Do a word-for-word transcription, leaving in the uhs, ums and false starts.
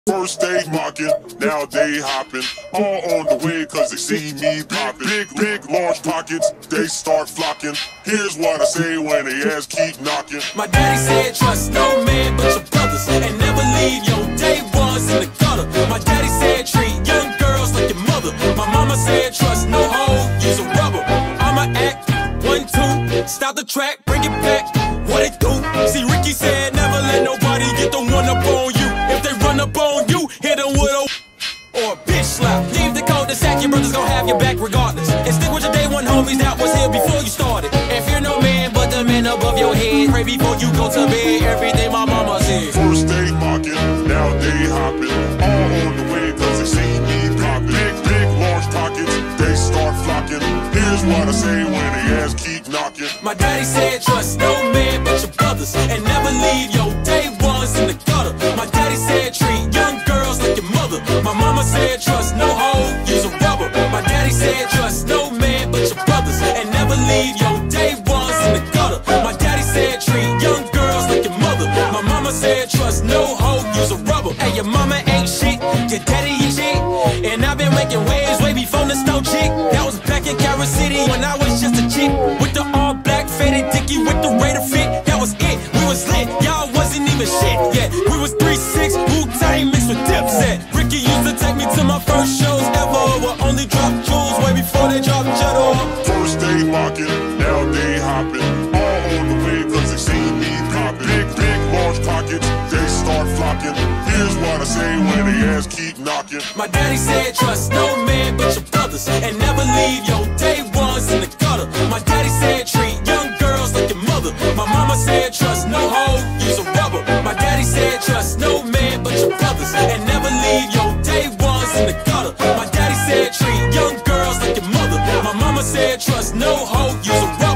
First they mocking, now they hopping. All on the way cause they see me popping. Big, big, large pockets, they start flocking. Here's what I say when they ass keep knocking. My daddy said trust no man but your brothers, and never leave your day ones in the gutter. My daddy said treat young girls like your mother. My mama said trust no hoe, use a rubber. I'ma act, one, two, stop the track, bring it back. What it do? See, Ricky said never let nobody get the one up on you. If they run up on you, hit them with a or a bitch slap. Leave the code to sack, your brothers gon' have your back regardless. And stick with your day one homies that was here before you started. And fear no man but the man above your head. Pray before you go to bed, everything my mama said. First they mocking, now they hopping. All on the way cause they see me popping. Big, big, large pockets, they start flocking. Here's what I say when they ass keep knocking. My daddy said trust no man but your brothers, and never leave your day ones in the gutter. My daddy said treat young girls like your mother. My mama said trust no hoe, use a rubber. My daddy said trust no man but your brothers, and never leave your day ones in the gutter. My daddy said treat young girls like your mother. My mama said trust no hoe, use a rubber. Hey, your mama ain't shit, your daddy is shit. And I've been making waves way before the snow chick. That was back in Carol City when I was just a chick. With the all black faded dicky with the Raider fit. That was it, we was lit, y'all wasn't even shit. Yeah, we was three six, Wu-Tang mixed with Dipset. Ricky used to take me to my first shows ever. Where only drop jewels way before they drop cheddar. First they mocking, now they hopping. All on the way cause they see me popping. Big, big, large pockets, they start flocking. Here's what I say when they ass keep knocking. My daddy said trust no man but your brothers, and never leave your day ones in the gutter. My daddy said treat young girls like your mother. My mama said trust no hoe, use a rubber. My daddy said trust no man but your brothers, and never leave your day ones in the gutter. My daddy said treat young girls like your mother. My mama said trust no hoe, use a rubber.